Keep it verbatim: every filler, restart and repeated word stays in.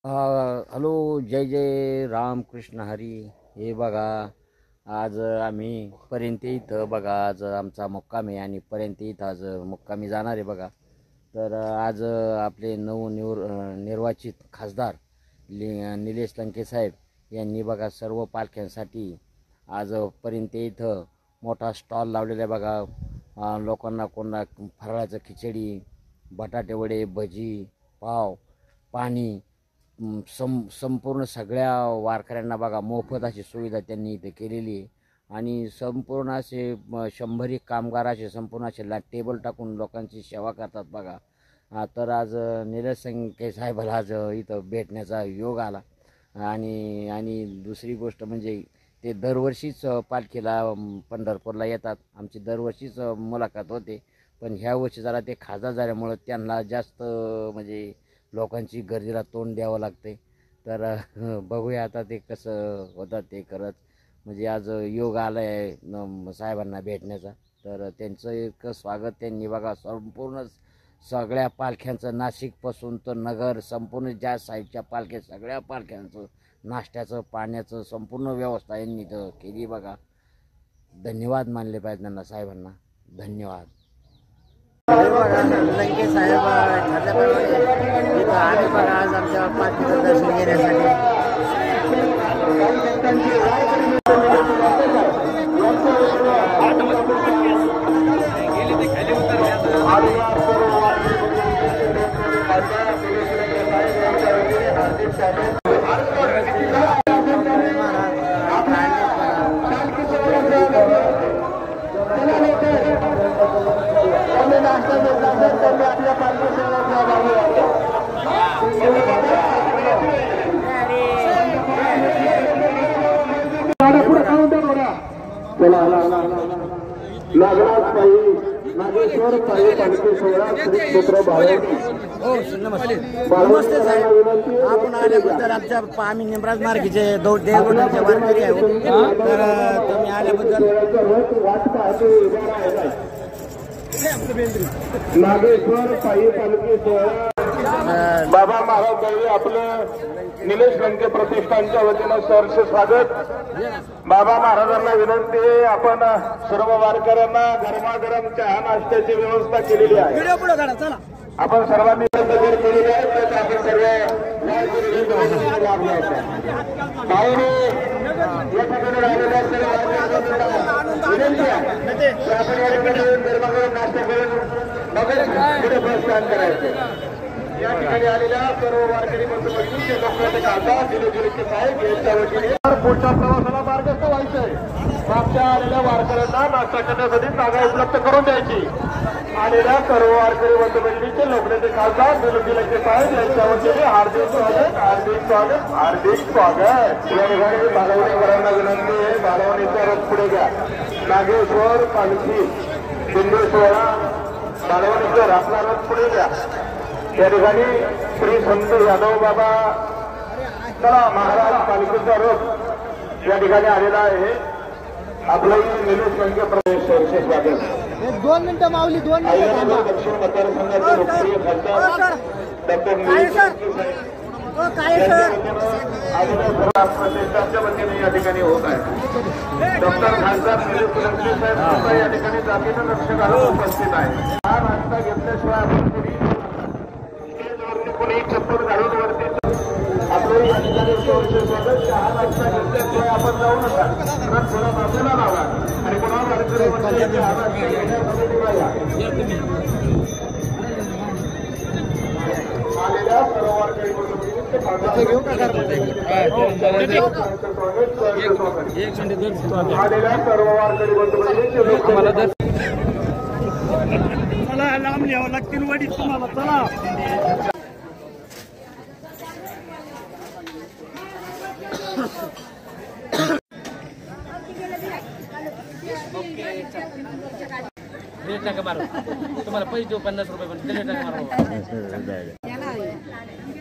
अ, hello, जय जय राम कृष्ण हरी. हे बघा, आज आम्ही पर्यंत इथं बघा, आज आमचा मुक्काम आहे आणि पर्यंत इथं आज मुक्कामी जाणार आहे बघा. तर आज आपले नवनिर् निर्वाचित खासदार लि निलेश लंके साहेब यांनी बघा सर्व पालख्यांसाठी आज पर्यंत इथं मोठा स्टॉल लावलेला आहे बघा. अ, लोकांना कोणा फराळाचं खिचडी, बटाटे वडे, भजी, पाव, पाणी, सं संपूर्ण सगळ्या वारकऱ्यांना बघा मोफत अशी सुविधा त्यांनी इथे केलेली आहे. आणि संपूर्ण असे शंभर एक कामगार असे संपूर्ण असे ला टेबल टाकून लोकांची सेवा करतात बघा. तर आज निलेश लंके साहेबाला आज इथं भेटण्याचा योग आला. आणि आणि दुसरी गोष्ट म्हणजे ते दरवर्षीच पालखीला पंढरपूरला येतात. आमची दरवर्षीच मुलाखत होते, पण ह्या वर्षी जरा ते खासदार झाल्यामुळं त्यांना जास्त म्हणजे लोकांची गर्दीला तोंड द्यावं लागते. तर बघूया आता ते कसं होतं ते करत. म्हणजे आज योग आला आहे साहेबांना भेटण्याचा. तर त्यांचं एक स्वागत त्यांनी बघा संपूर्ण सगळ्या पालख्यांचं, नाशिकपासून तर नगर संपूर्ण ज्या साईडच्या पालख्या सगळ्या पालख्यांचं नाश्त्याचं, पाण्याचं संपूर्ण व्यवस्था यांनी इथं केली बघा. धन्यवाद मानले पाहिजे त्यांना, साहेबांना धन्यवाद. लंके साहेब ठरल्याप्रमाणे इथं आम्ही बघा आज आमच्या पालखीचं दर्शन घेण्यासाठी. नागेश्वर पायी पालखी सोहळा क्षेत्र नमस्ते साहेब, आपण आल्याबद्दल आमच्या आम्ही निमराज मार्गीचे दो देवगडाचे वारकरी आहोत. तर तुम्ही आल्याबद्दल नागेश्वर पायी पालखी सोहळा बाबा महाराज दळवे आपलं निलेश लंके प्रतिष्ठानच्या वतीनं सहर्ष स्वागत. बाबा महाराजांना विनंती आहे, आपण सर्व वारकऱ्यांना गरमागरम चहा नाश्त्याची व्यवस्था केलेली आहे. आपण सर्वांनी जर केलेली आहे तर आपण सर्व भाऊनी या ठिकाणी राहिलेल्या सर्व विनंती आहे की आपण या ठिकाणी गरमागरम नाश्ता करून पुढे प्रस्थान करायचं. या ठिकाणी आलेल्या सर्व वारकरी बंधूंचे लोकांचे खासदार निलेश लंके साहेब यांच्या वतीने पुढच्या प्रवासाला मार्गस्थ व्हायचंय. मागच्या आलेल्या वारकऱ्यांना नाश्ता करण्यासाठी जागा उपलब्ध करून द्यायची. आलेल्या सर्व वारकरी बंधूंचे लोकनेते खासदार निलेश लंके साहेब यांच्या वतीने हार्दिक स्वागत, हार्दिक स्वागत, हार्दिक स्वागत. या ठिकाणी बालवणीकरांना विनंती आहे, बालवणीचा रथ पुढे घ्या. नागेश्वर पालखी दिंडी सोहळा बालवणीकर आपला रथ पुढे घ्या. या ठिकाणी श्री संत यादव बाबा महाराज पालखीचा रथ या ठिकाणी आलेला आहे. आपलंही निलेश लंके प्रदेश स्वागत. दोन मिनिटं मावली, दोन मिनिटं. दक्षिण मतदारसंघाचे लोकप्रिय खासदार डॉक्टर निलेश लंके साहेब प्रतिष्ठानच्या वतीने या ठिकाणी होत आहे. डॉक्टर खासदार निलेश लंके साहेब या ठिकाणी जातीनं लक्ष घालून उपस्थित आहे. हा नाश्ता घेतल्याशिवाय आपण कुणी चप्पल घालून वरती आपलं या ठिकाणी स्वागत. चहा नाश्ता घेतल्याशिवाय आपण जाऊ नका, कारण थोडा बाजूला लावा आणि पुन्हा वारकरी म्हणजे चहा नाश्ता घेण्यासाठी निघाया. आलेल्या सर्व वारकरी आलेल्या सर्व वारकरी बंधू मला लांब लिहावं लागतील वडील तुम्हाला. चला तुम्हाला पैसे देऊ पन्नास रुपये पण मारा.